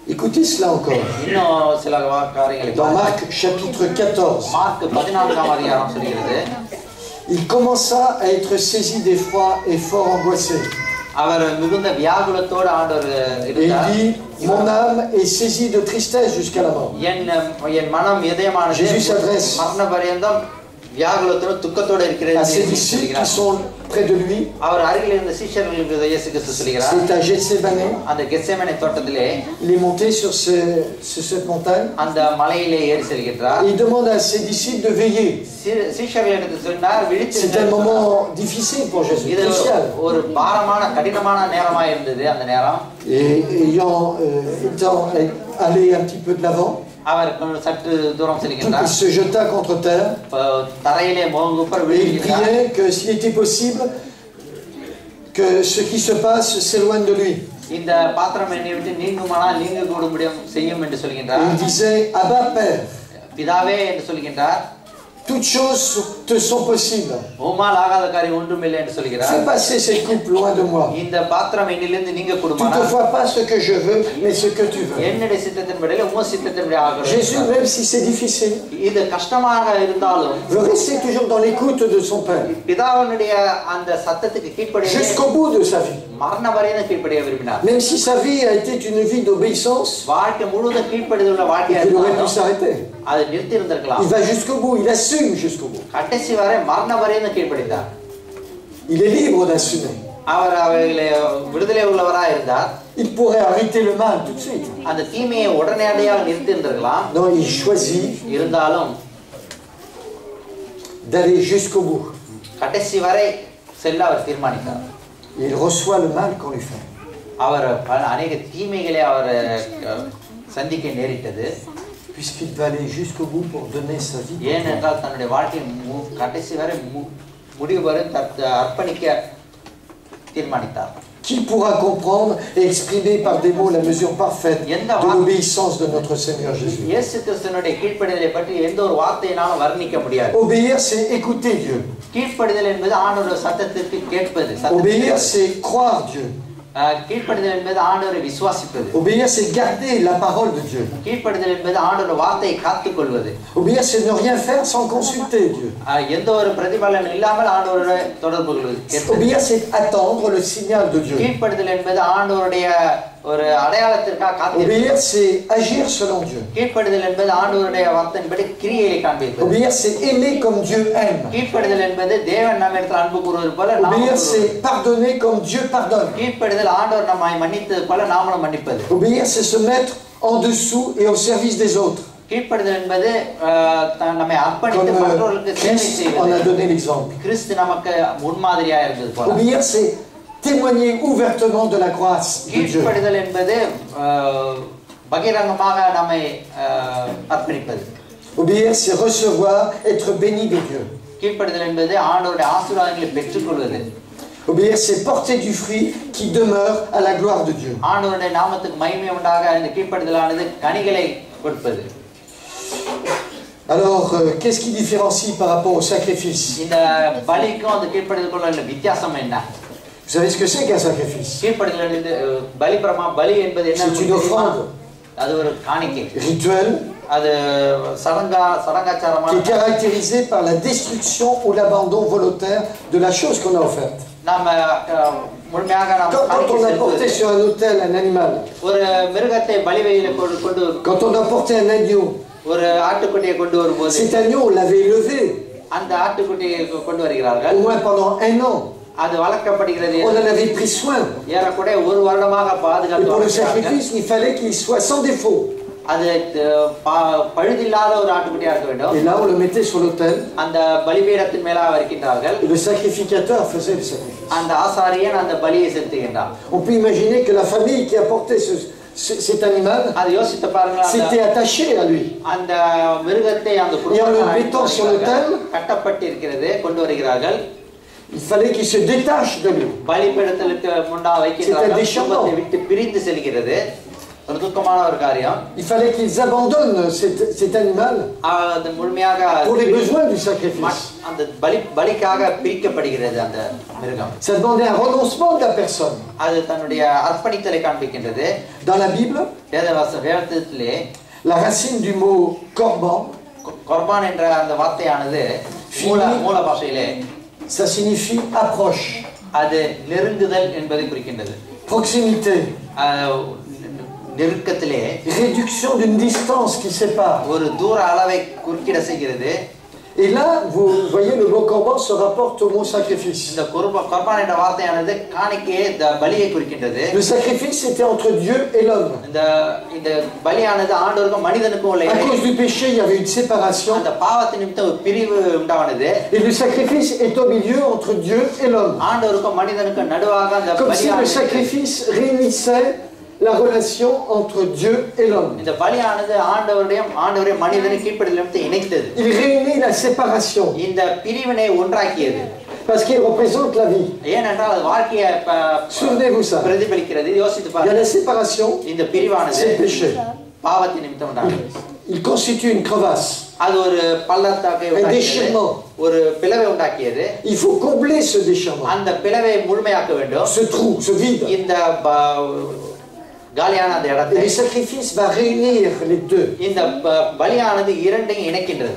Écoutez cela encore. இன்னும் சில காரியங்களை Dans Marc chapitre 14, மார்க் 14ஆம் அதிகாரம் சொல்கிறது. il commença à être saisi d'effroi et fort angoissé. அவர் மிகுந்த வியாகுலத்தோடு ஆண்டவர் Et il இருந்தார். dit, mon âme est saisie de tristesse jusqu'à la mort. என் மனம் இதயமானது Jésus s'adresse மரண பரியந்தம் வியாகுலத்தோடு துக்கத்தோடு இருக்கிறது à ses disciples qui sont près de lui. அவர் அருகில் இருந்த சீஷர்களுக்கு இயேசு கிறிஸ்து சொல்கிறார். C'est à Gethsémanée. அந்த கெத்செமனே தோட்டத்திலே Il est monté sur cette montagne. அந்த மலையிலே ஏறி செல்கிறார். Il demande à ses disciples de veiller. சீஷர்களுக்கு சொன்னார், C'est un விழித்திருங்கள். moment difficile pour Jésus, இது crucial. ஒரு பாரமான கடினமான நேரமா இருந்தது அந்த நேரம். Et étant allé un petit peu de l'avant, அவர் சற்று தூரம் il செல்கின்றார். se jeta contre terre. தரையிலே முகங்குப்புற Et il விழுகிறார். priait que s'il était possible, que ce qui se passe s'éloigne de lui. இந்த பாத்திரம் என்னை விட்டு நீங்குமானால் நீங்க கூட முடியும் செய்யும் என்று Et சொல்கின்றார். il disait, Abba Père, பிதாவே என்று சொல்கின்றார். toutes choses te sont possibles. உம்மால் ஆகாத காரியம் ஒன்றுமில்லை என்று சொல்கிறார். Fais passer cette coupe loin de moi. இந்த பாத்திரம் என்னிலிருந்து நீங்க கூடுமானால் Toutefois pas ce que je veux, mais ce que tu veux. என்னுடைய சித்தத்தின்படி உம்ம சித்தத்தின்படி Jésus, ஆகிறது. même si c'est difficile, இது கஷ்டமாக இருந்தாலும் veut rester toujours dans l'écoute de son Père, பிதாவினுடைய அந்த சத்தத்துக்கு கீழ்ப்படிய jusqu'au bout de sa vie. மரண வரையிலும் கீழ்ப்படிய விரும்பினார். Même si sa vie a été une vie d'obéissance, வாழ்க்கை முழுவதும் கீழ்ப்படிதல் உள்ள வாழ்க்கையா il aurait pu இருந்தாலும் s'arrêter. அது நிறுத்தி இருந்திருக்கலாம். Il va jusqu'au bout, il assume jusqu'au bout. கடைசி வரை மரண வரையிலும் கீழ்ப்படிந்தார். Il est libre d'assumer. அவர் அவைகளை விடுதலை உள்ளவராக இருந்தார். Il pourrait arrêter le mal tout de suite. அந்த தீமையை உடனடியாக நிறுத்தி இருந்திருக்கலாம். Non, il choisit இருந்தாலும் d'aller jusqu'au bout. கடைசி வரை செல்ல அவர் தீர்மானித்தார். Il reçoit le mal qu'on lui fait. அவர் அநேக தீமைகளை அவர் சந்திக்க நேரிட்டது. Puisqu'il va aller jusqu'au bout pour donner sa vie. ஏனென்றால் தன்னுடைய வாழ்க்கை கடைசி வரை முடிவு வரை அர்ப்பணிக்க தீர்மானித்தார். Qui pourra comprendre et exprimer par des mots la mesure parfaite de l'obéissance de notre Seigneur Jésus? இயேசு கிறிஸ்துவினுடைய கீழ்ப்படிதலை பற்றி எந்த ஒரு வார்த்தையினாலும் வர்ணிக்க முடியாது. Obéir, c'est écouter Dieu. கீழ்ப்படிதல் என்பது ஆண்டவருடைய சத்தத்திற்கு கேட்பது. Obéir, c'est croire Dieu. கீழ்ப்படிதல் என்பது ஆண்டவரை விசுவாசிப்பது. Obéir, c'est garder la parole de Dieu. கீழ்ப்படிதல் என்பது ஆண்டவருடைய வார்த்தையை காத்துக்கொள்வது. Obéir, c'est ne rien faire sans consulter Dieu. எந்த ஒரு பிரதிபலன் இல்லாமல் ஆண்டவருடைய தொடர்பு கொள்வது. Obéir, c'est attendre le signal de Dieu. கீழ்ப்படிதல் என்பது ஆண்டவருடைய ஒரு அடையாளத்திற்காக காத்திருப்பது. Obéir, c'est agir selon Dieu. கீழ்ப்படிதல் என்பது ஆண்டவருடைய வார்த்தையின்படி கிரியையை காண்பிப்பது. Obéir, c'est aimer comme Dieu aime. கீழ்ப்படிதல் என்பது தேவன் நம்மிடத்தில் அன்பு கூறுவது போல Obéir, c'est pardonner comme Dieu pardonne. கீழ்ப்படிதல் ஆண்டவர் நம்மை மன்னித்தது போல நாமளும் மன்னிப்பது. Obéir, c'est se mettre en dessous et au service des autres. கீழ்ப்படிதல் என்பது நம்மை அர்ப்பணித்து மற்றவர்களுக்கு சேவை Christ en a செய்வது. donné l'exemple. கிறிஸ்து நமக்கு முன்மாதிரியா இருந்தது போல. Obéir, c'est témoigner ouvertement de la grâce de Dieu. கீழ்ப்படிதல் என்பது பகிரங்கமாக நம்மை அர்ப்பணிப்பது. Obéir, c'est recevoir, être béni de Dieu. கீழ்ப்படிதல் என்பது ஆண்டவருடைய ஆசீர்வாதங்களை பெற்றுக்கொள்வது. Obéir, c'est porter du fruit qui demeure à la gloire de Dieu. ஆண்டவருடைய நாமத்துக்கு மகிமை உண்டாக இந்த கீழ்ப்படிதலானது கனிகளை கொடுப்பது. Alors, qu'est-ce qui différencie par rapport au sacrifice? இந்த பலிக்கும் அந்த கீழ்ப்படிதலுக்கும் உள்ள வித்தியாசம் என்ன? Vous savez ce que c'est qu'un sacrifice? கீழ்ப்படிதல் பலி என்பது என்ன? C'est une offrande. அது ஒரு காணிக்கை. Rituel. அது சடங்காச்சாரமான. Qui est caractérisé par la destruction ou l'abandon volontaire de la chose qu'on a offerte. நாம முழுமையாக Quand on a porté sur un autel un animal. ஒரு மிருகத்தை பலிவேதியில கொண்டு. Quand on a porté un agneau. ஒரு ஆட்டுக்குட்டியை கொண்டு வரும்போது. Cet agneau, on l'avait élevé. அந்த ஆட்டுக்குட்டியை கொண்டு வருகிறார்கள். Au moins pendant 1 an. அது வளர்க்கப்படுகிறது. On en avait pris soin. ஏறக்குறைய ஒரு வருடமாக பாதுகாத்து. Et pour le sacrifice, il fallait qu'il soit sans défaut. அது பழுதில்லாத ஒரு ஆட்டுக்குட்டியா இருக்க வேண்டும். Et là, on le mettait sur l'autel. அந்த பலிபீடத்தின் மேல வைக்கிறார்கள். Et le sacrificateur faisait le sacrifice. அந்த ஆசாரியன் அந்த பலியை செலுத்துகின்றார். On peut imaginer que la famille qui a porté cet animal s'était attachée à lui. அந்த மிருகத்தை அந்த கட்டப்பட்டிருக்கிறது கொண்டு வருகிறார்கள். Il fallait qu'il se détache de lui. பலிபீடத்திற்கு முன்னால் வைக்கிறார்கள். விட்டு பிரிந்து செல்கிறது. ஒரு துக்கமான ஒரு காரியம். Il fallait qu'ils abandonnent cet animal pour les besoins du sacrifice. அந்த பலிக்காக பிரிக்கப்படுகிறது அந்த மிருகம். Ça demandait un renoncement de la personne. அது தன்னுடைய அர்ப்பணித்தலை காண்பிக்கின்றது. Dans la Bible, வேதத்திலே la racine du mot corban, குர்பான் என்ற அந்த வார்த்தையானது மூல பாஷையிலே ça signifie approche, அது நெருங்குதல் என்பதை குறிக்கின்றது. proximité, நெருக்கத்திலே réduction d'une distance qui sépare. ஒரு தூர அளவை குறுக்கிட செய்கிறது. Et là, vous voyez, le mot corban se rapporte au mot sacrifice. இந்த குர்பான் என்ற வார்த்தையானது காணிக்கையை பலியை குறிக்கின்றது. Le sacrifice était entre Dieu et l'homme. இந்த பலியானது ஆண்டவருக்கும் மனிதனுக்கும் உள்ள À cause du péché, il y avait une séparation. அந்த பாவத்தின் நிமித்தம் ஒரு பிரிவு உண்டானது. Et le sacrifice est au milieu entre Dieu et l'homme. ஆண்டவருக்கும் மனிதனுக்கும் நடுவாக அந்த Comme si le sacrifice réunissait la relation entre Dieu et l'homme. இந்த பலியானது ஆண்டவரையும் மனிதனை கீழ்ப்படிதலுக்கு இணைத்தது. Il réunit la séparation. இந்த பிரிவினை ஒன்றாக்கியது. Parce qu'il représente la vie. ஏனென்றால் அது வாழ்க்கையை Souvenez-vous ça. பிரதிபலிக்கிறது. யோசித்து Il y a பாருங்க. la séparation. இந்த பிரிவானது C'est le péché. பாவத்தின் நிமித்தம் உண்டானது. Il constitue une crevasse. அது ஒரு பள்ளத்தாக்கை உண்டாக்கியது. ஒரு பிளவை உண்டாக்கியது. Il faut combler ce déchirement. அந்த பிளவை முழுமையாக்க வேண்டும். Ce trou, ce vide. இந்த காலியான அந்த இடத்தை Et le sacrifice va réunir les deux. இந்த பலியானது இரண்டையும் இணைக்கின்றது.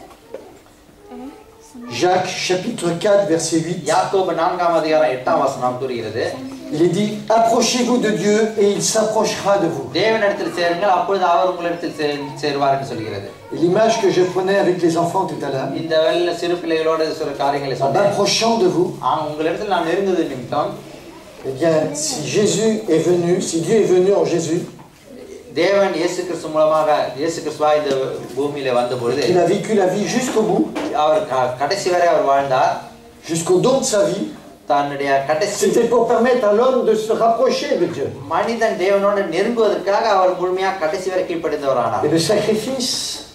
Jacques chapitre 4 verset 8. யாக்கோபு 4ஆம் அதிகாரம் 8ஆம் வசனம் கூறுகிறது. Il est dit approchez-vous de Dieu et il s'approchera de vous. தேவனிடத்தில் சேருங்கள் அப்பொழுது அவர் உங்களிடத்தில் சேருவார் என்று சொல்கிறது. L'image que je prenais avec les enfants tout à l'heure. இந்த சிறு பிள்ளைகளோட சில காரியங்களை En சொன்னேன். approchant de vous. உங்களிடத்தில் நான் நெருங்குவது நிமித்தம் Eh bien, si Jésus est venu, si Dieu est venu en Jésus, தேவன் இயேசு கிறிஸ்து மூலமாக இயேசு கிறிஸ்துவா இந்த பூமியில வந்த பொழுது il a vécu la vie jusqu'au bout, அவர் கடைசி வரை அவர் வாழ்ந்தார். jusqu'au don de sa vie. தன்னுடைய கடைசி C'était pour permettre à l'homme de se rapprocher de Dieu. மனிதன் தேவனோடு நெருங்குவதற்காக அவர் முழுமையாக கடைசி வரை கீழ்ப்படிந்தவரானார். Et le sacrifice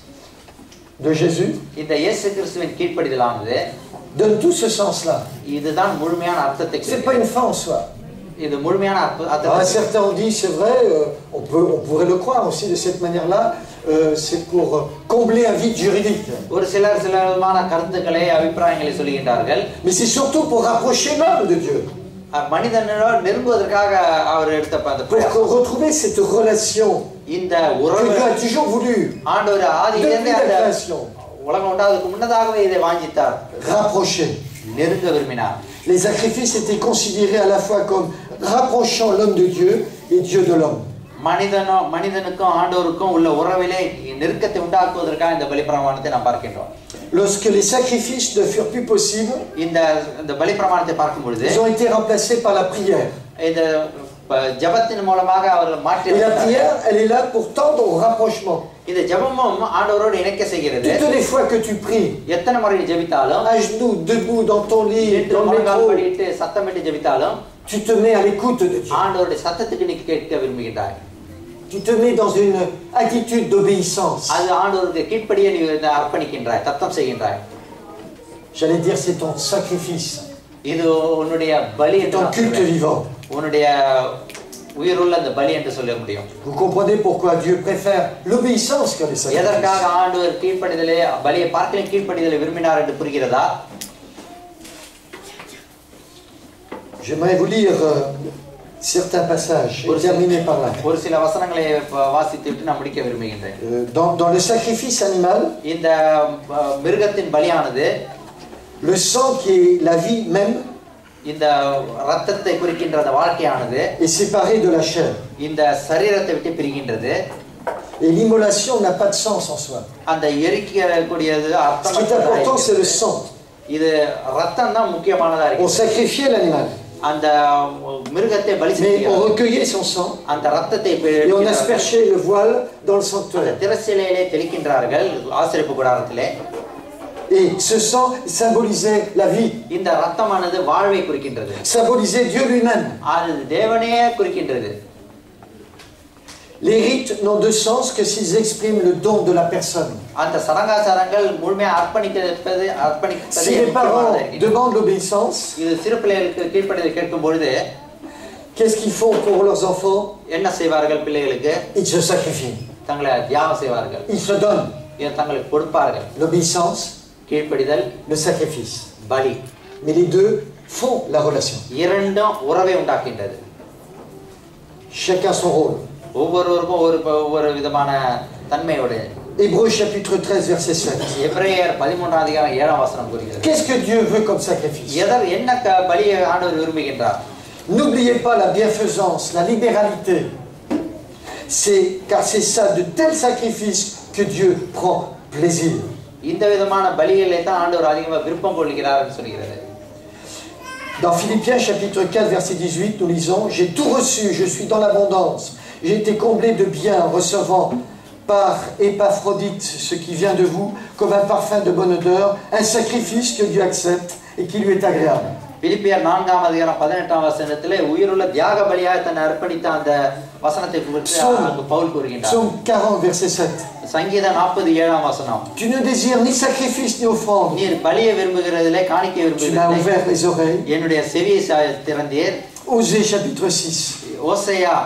de Jésus இந்த இயேசு கிறிஸ்துவின் கீழ்ப்படிதலானது donne tout ce sens-là. இதுதான் முழுமையான அர்த்தத்தை C'est pas une fin en soi. இது முழுமையான Alors, அர்த்தத்தை certains ont dit, c'est vrai, on pourrait le croire aussi de cette manière-là, c'est pour combler un vide juridique. ஒரு சில விதமான கருத்துக்களை அபிப்பிராயங்களை சொல்லுகின்றார்கள். Mais c'est surtout pour rapprocher l'homme de Dieu. மனிதனோடு நெருங்குவதற்காக அவர் எடுத்த Pour retrouver cette relation இந்த que உறவு Dieu a toujours voulu. ஆண்டவர் ஆதியிலிருந்தே Depuis la அந்த création. உலகம் உண்டாவதற்கு முன்னதாகவே இதை வாஞ்சித்தார். Rapprocher. நெருங்க விரும்பினார். Les sacrifices étaient considérés à la fois comme rapprochant l'homme de Dieu et Dieu de l'homme. மனிதனுக்கும் ஆண்டவருக்கும் உள்ள உறவிலே நெருக்கத்தை உண்டாக்குவதற்காக இந்த பலிப்பிரமாணத்தை நாம் பார்க்கின்றோம். Lorsque les sacrifices ne furent plus possibles, இந்த பலிப்பிரமாணத்தை பார்க்கும் பொழுது ils ont été remplacés par la prière. இந்த ஜெபத்தின் மூலமாக அவர்கள் மாற்றி Et la prière, elle est là pour tendre au rapprochement. இந்த ஜெபமும் ஆண்டவரோடு இணைக்க செய்கிறது. Toutes les fois que tu pries, எத்தனை முறை ஜெபித்தாலும் à genoux, debout, dans ton lit, dans le métro, படிட்டு சத்தமிட்டு ஜெபித்தாலும் tu te mets à l'écoute de Dieu. ஆண்டவருடைய சத்தத்துக்கு நீ கேட்க விரும்புகின்றாய். Tu te mets dans une attitude d'obéissance. அது ஆண்டவருக்கு கீழ்ப்படியே நீ அர்ப்பணிக்கின்றாய், தத்தம் செய்கின்றாய். J'allais dire c'est ton sacrifice, இது உன்னுடைய பலி என்று ton culte vivant. உன்னுடைய உயிருள்ள அந்த பலி என்று சொல்ல முடியும். Vous comprenez pourquoi Dieu préfère l'obéissance que les sacrifices. எதற்காக ஆண்டவர் கீழ்ப்படிதலை பலியை பார்க்கல கீழ்ப்படிதலை விரும்பினார் என்று புரிகிறதா? J'aimerais vous lire certains passages et terminer par là. ஒரு சில வசனங்களை வாசித்துவிட்டு நான் முடிக்க விரும்புகின்றேன். Dans le sacrifice animal, இந்த மிருகத்தின் பலியானது le sang qui est la vie même இந்த இரத்தத்தை குறிக்கின்ற அந்த வாழ்க்கையானது est séparé de la chair. இந்த சரீரத்தை விட்டு பிரிகின்றது. Et l'immolation n'a pas de sens en soi. அந்த எரிக்கக்கூடியது Ce qui est important, c'est le sang. இது இரத்தம் தான் முக்கியமானதா இருக்கு. On sacrifiait l'animal. அந்த மிருகத்தை பலி Mais செய்ய on recueillait son sang அந்த இரத்தத்தை et on aspergeait le voile dans le sanctuaire. திரசிலையிலே தெளிக்கின்றார்கள் ஆசரிப்பு கூடாரத்திலே. Et ce sang symbolisait la vie. இந்த இரத்தமானது வாழ்வை குறிக்கின்றது. Symbolisait Dieu lui-même. அது தேவனே குறிக்கின்றது. Les rites n'ont de sens que s'ils expriment le don de la personne. அந்த சடங்காச்சாரங்கள் முழுமையாக அர்ப்பணிப்பது Si les parents demandent l'obéissance, இது சிறு பிள்ளைகளுக்கு கீழ்ப்படிதலை கேட்கும் பொழுது qu'est-ce qu'ils font pour leurs enfants? என்ன செய்வார்கள்? பிள்ளைகளுக்கு Ils se sacrifient. தங்களை தியாகம் செய்வார்கள். Ils se donnent. தங்களுக்கு கொடுப்பார்கள். L'obéissance, கீழ்ப்படிதல், le sacrifice. பலி. Mais les deux font la relation. இரண்டும் உறவை உண்டாக்கின்றது. Chacun son rôle. ஒவ்வொருவருக்கும் ஒவ்வொரு விதமான தன்மையுடையது. Hébreux chapitre 13 verset 7. எபிரேயர் 13 அதிகாரம் 7 வசனம் கூறுகிறது. Qu'est-ce que Dieu veut comme sacrifice? என்ன பலியை ஆண்டவர் விரும்புகின்றார்? N'oubliez pas la bienfaisance, la libéralité. Car c'est ça, de tels sacrifices, que Dieu prend plaisir. இந்த விதமான பலிகளை தான் ஆண்டவர் அதிகமாக விருப்பம் கொள்கிறார்னு சொல்கிறது. Dans Philippiens chapitre 4 verset 18, nous lisons: J'ai tout reçu, je suis dans l'abondance. J'ai été comblé de bien en recevant par Épaphrodite ce qui vient de vous, comme un parfum de bonne odeur, un sacrifice que Dieu accepte et qui lui est agréable. பிலிப்பியர் 4 அதிகாரம் 18 வசனத்திலே உயிருள்ள தியாக பலியாக தன்னை அர்ப்பணித்த அந்த வசனத்தை குறித்து அங்கு பவுல் கூறுகின்றார். Psaume 40 verset 7. சங்கீதம் 47 வசனம். Tu ne désires ni sacrifice ni offrande. நீர் பலியை விரும்புகிறதில்லை, காணிக்கை விரும்புகிறதில்லை. Tu m'as ouvert les oreilles. என்னுடைய செவியை திறந்தீர். Osée chapitre 6. ஓசியா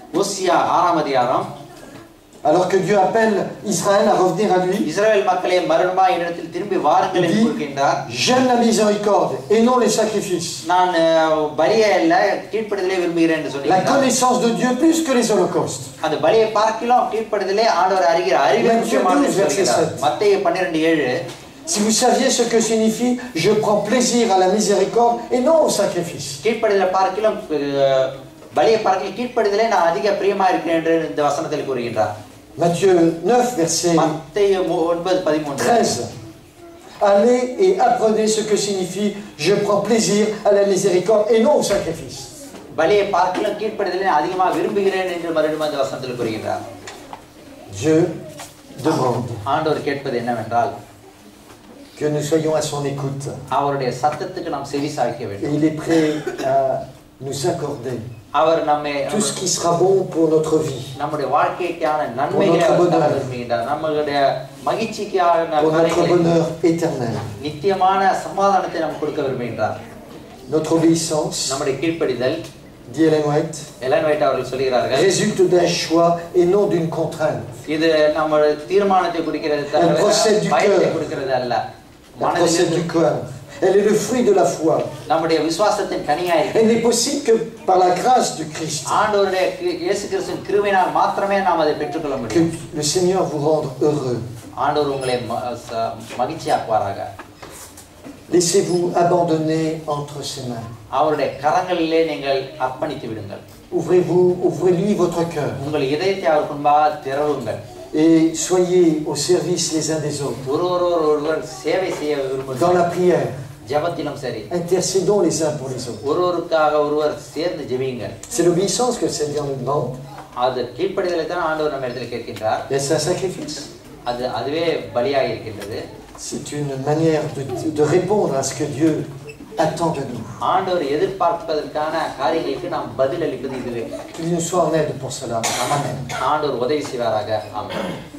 6 அதிகாரம். Alors que Dieu appelle Israël à revenir à lui, இஸ்ரவேல் மக்களே மறுபடியும் என்னிடத்தில் திரும்பி வாருங்கள் என்று கூறுகின்றார். J'aime la miséricorde et non les sacrifices. நான் பலியை அல்ல கீழ்ப்படிதலை விரும்புகிறேன் என்று சொல்கிறார். La connaissance de Dieu plus que les holocaustes. அந்த பலியை பார்க்கலாம் கீழ்ப்படிதலை ஆண்டவர் அறிகிற அறிவை முக்கியமானது சொல்கிறார். மத்தேயு 12:7. Si vous saviez ce que signifie je prends plaisir à la miséricorde et non au sacrifice. கீழ்ப்படிதலை பார்க்கலாம் பலியை பார்க்கலாம் கீழ்ப்படிதலை நான் அதிக பிரியமா இருக்கிறேன் என்று இந்த வசனத்தில் கூறுகின்றார். Matthieu 9 verset 13. Allez et apprenez ce que signifie je prends plaisir à la miséricorde et non au sacrifice. பலியை பார்க்கலாம் கீழ்ப்படிதலை அதிகமாக விரும்புகிறேன் என்று மறுபடியும் அந்த வசனத்தில் கூறுகின்றார். Dieu demande ஆண்டவர் கேட்பது என்னவென்றால் que nous soyons à son écoute. அவருடைய சத்தத்துக்கு நாம் செவிசாய்க்க வேண்டும். Et il est prêt à nous accorder அவர் நம்மை tout ce qui sera bon pour notre vie. நம்முடைய வாழ்க்கைக்கான நன்மைகளை விரும்புகிறார். நம்மளுடைய மகிழ்ச்சிக்கான pour notre bonheur éternel. நித்தியமான சமாதானத்தை நமக்கு கொடுக்க விரும்புகிறார். Notre obéissance, நம்முடைய கீழ்ப்படிதல், dit Ellen White, அவர்கள் சொல்கிறார்கள், résulte d'un choix et non d'une contrainte. இது நம்முடைய தீர்மானத்தை குறிக்கிறது தவிர பயத்தை குறிக்கிறது அல்ல. La procède du cœur. Elle est le fruit de la foi. நம்முடைய விசுவாசத்தின் கனியாய் இருக்கிறது. Elle n'est possible que par la grâce du Christ. ஆண்டவருடைய இயேசு கிறிஸ்துவின் கிருபையினால் மாத்திரமே நாம் அதை பெற்றுக்கொள்ள முடியும். Que le Seigneur vous rende heureux. ஆண்டவர் உங்களை மகிழ்ச்சியாக்குவாராக. Laissez-vous abandonner entre ses mains. அவருடைய கரங்களிலே நீங்கள் அர்ப்பணித்து விடுங்கள். Ouvrez-lui votre cœur. உங்கள் இதயத்தை அவர் முன்பாக திறவுங்கள். Et soyez au service les uns des autres. ஒருவர் சேவை செய்ய விரும்புங்கள். Dans la prière. ஜெபத்திலும் சரி. Intercédons les uns pour les autres. ஒருவருக்காக ஒருவர் சேர்ந்து ஜெபியுங்கள். C'est l'obéissance que le Seigneur nous demande. அது கீழ்ப்படிதலை தான் ஆண்டவர் நம்ம இடத்துல கேட்கின்றார். C'est un sacrifice. அதுவே பலியாக இருக்கின்றது. C'est une manière de répondre à ce que Dieu attend de nous. ஆண்டவர் எதிர்பார்ப்பதற்கான காரியங்களுக்கு நாம் பதில் அளிப்பது இதுவே. Qu'il nous soit en aide pour cela. Amen. ஆண்டவர் உதவி செய்வாராக. ஆமென்.